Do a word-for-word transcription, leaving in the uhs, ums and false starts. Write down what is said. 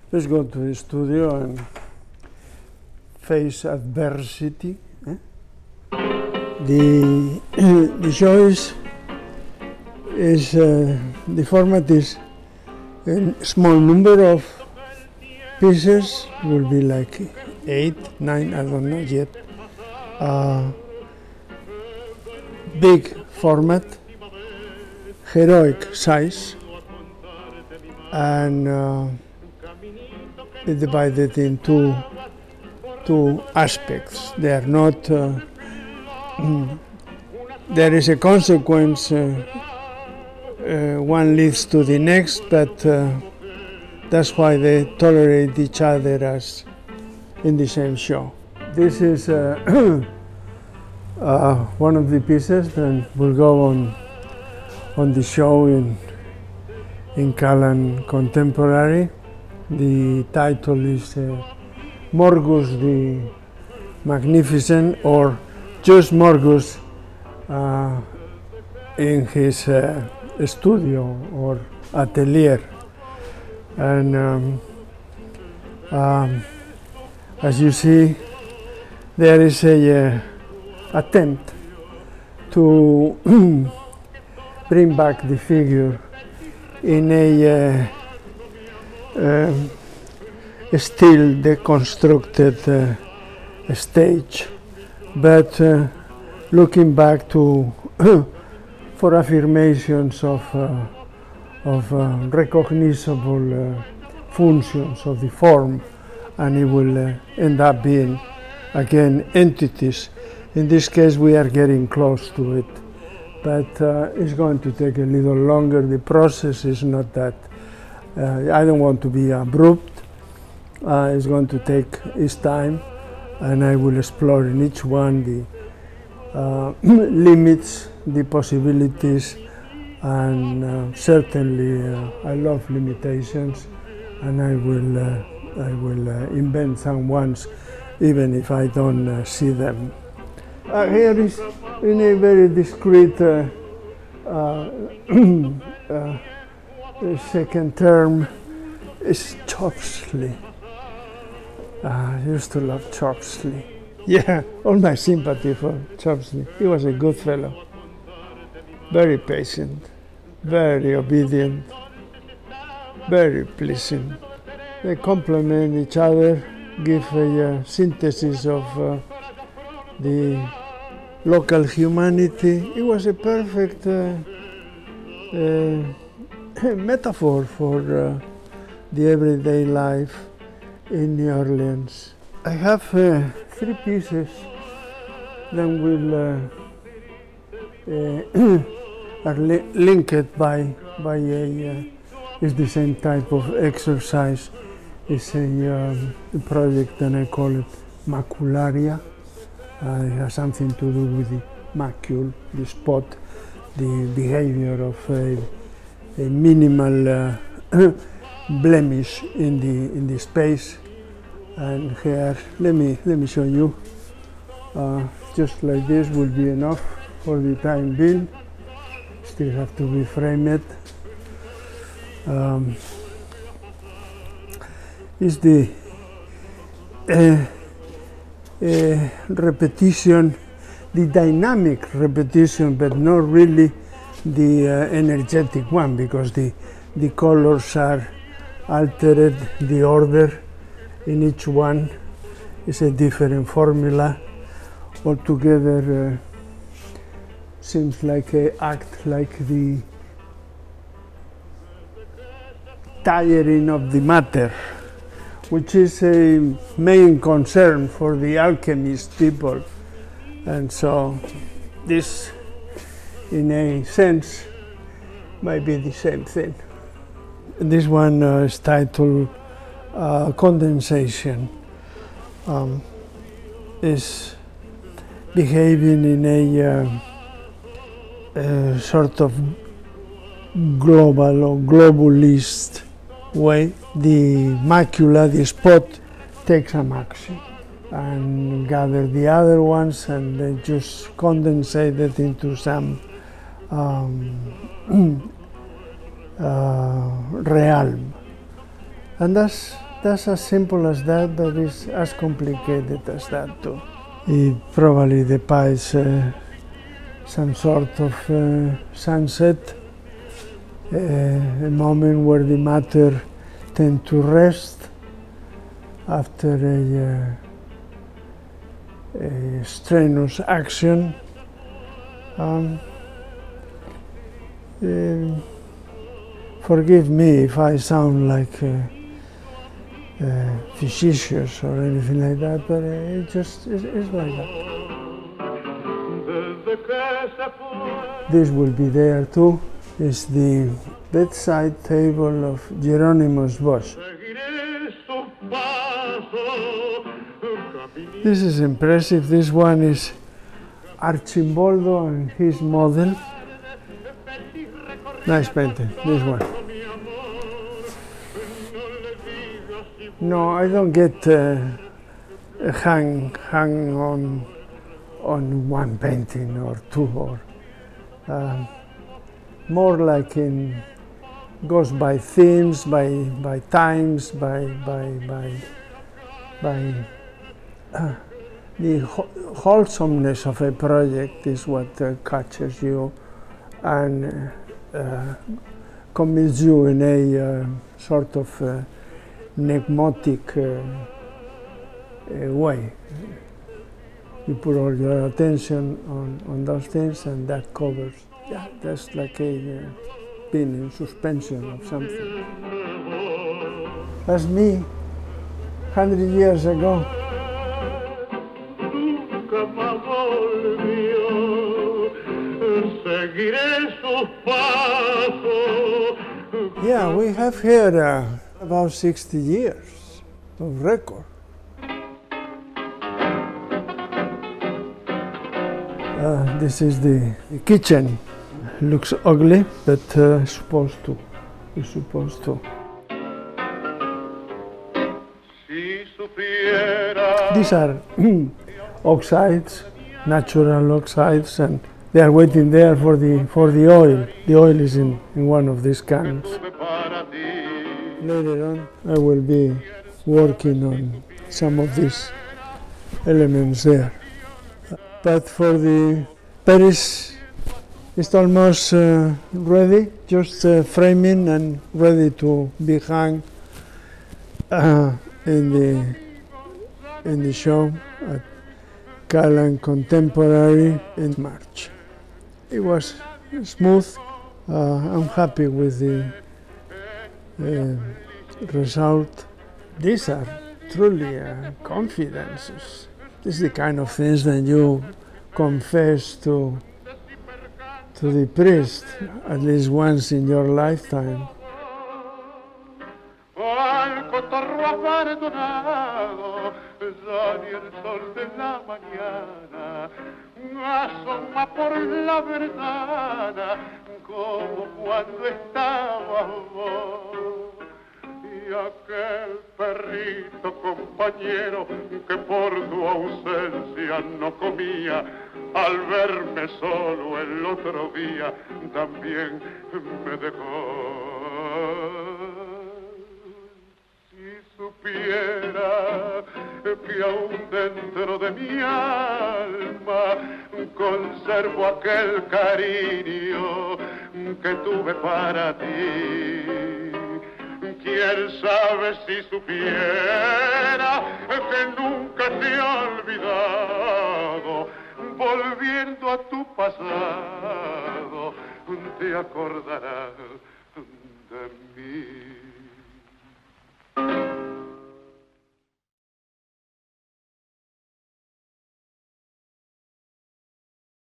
Let's go to the studio and face adversity. Eh? The, the show is, is uh, the format is a small number of pieces, will be like eight, nine, I don't know yet. Uh, big format, heroic size, and uh, divided in two, two aspects. They are not, uh, there is a consequence, uh, uh, one leads to the next, but uh, that's why they tolerate each other as in the same show. This is uh, uh, one of the pieces that will go on on the show in in Callan Contemporary. The title is uh, Morgus the Magnificent, or just Morgus uh, in his uh, studio or atelier. And um, um, as you see, there is a uh, attempt to bring back the figure in a uh, uh, still deconstructed uh, stage, but uh, looking back to for affirmations of uh, of uh, recognizable uh, functions of the form, and it will uh, end up being again entities. In this case we are getting close to it, but uh, it's going to take a little longer. The process is not that, uh, I don't want to be abrupt. Uh, it's going to take its time, and I will explore in each one the uh, limits, the possibilities, and uh, certainly uh, I love limitations, and I will, uh, I will uh, invent some ones even if I don't uh, see them. Uh, here is, in a very discreet uh, uh, uh, second term, is Chopsley. Uh, I used to love Chopsley. Yeah, all my sympathy for Chopsley. He was a good fellow, very patient, very obedient, very pleasing. They complement each other, give a uh, synthesis of uh, the local humanity. It was a perfect uh, uh, metaphor for uh, the everyday life in New Orleans. I have uh, three pieces that will uh, uh, are li linked by by a uh, is the same type of exercise. It's a, um, a project, and I call it Macularia. Uh, it has something to do with the macule, the spot, the behavior of a, a minimal uh, blemish in the in the space. And here, let me let me show you. Uh, just like this will be enough for the time being. Still have to be framed. Um, is the uh, uh, repetition, the dynamic repetition, but not really the uh, energetic one, because the the colors are altered, the order in each one is a different formula. Altogether uh, seems like a act like the tiring of the matter, which is a main concern for the alchemist people. And so this, in a sense, might be the same thing. This one uh, is titled uh, Condensation. Um, is behaving in a uh, uh, sort of global or globalist way. The macula, the spot, takes some action and gather the other ones, and they just condensate it into some um, uh, realm. And that's that's as simple as that, but it's as complicated as that too. It probably depicts uh, some sort of uh, sunset, uh, a moment where the matter tends to rest after a, uh, a strenuous action. Um, uh, forgive me if I sound like uh, uh, facetious or anything like that, but uh, it just is like that. This will be there too. It's the bedside table of Hieronymus Bosch. This is impressive. This one is Arcimboldo and his model. Nice painting, this one. No, I don't get uh, hang hang on on one painting or two, or uh, more like in goes by themes, by by times, by by by by uh, the wholesomeness of a project is what uh, catches you and uh, commits you in a uh, sort of uh, pneumatic uh, uh, way. You put all your attention on, on those things, and that covers. Yeah, that's like a uh, being in suspension of something. That's me, one hundred years ago. Yeah, we have here uh, about sixty years of record. Uh, this is the, the kitchen. Looks ugly, but uh, supposed to. It's supposed to. These are oxides, natural oxides, and they are waiting there for the for the oil. The oil is in, in one of these cans. Later on, I will be working on some of these elements there. But for the Paris, it's almost uh, ready, just uh, framing and ready to be hung uh, in the in the show at Callan Contemporary in March. It was smooth. Uh, I'm happy with the uh, result. These are truly uh, confidences. This is the kind of things that you confess to to the priest at least once in your lifetime. Y aquel perrito compañero que por tu ausencia no comía, al verme solo el otro día también me dejó. Si supiera que aún dentro de mi alma conservo aquel cariño que tuve para ti. Quién sabe si supiera que nunca te he olvidado, volviendo a tu pasado, te acordarás de mí.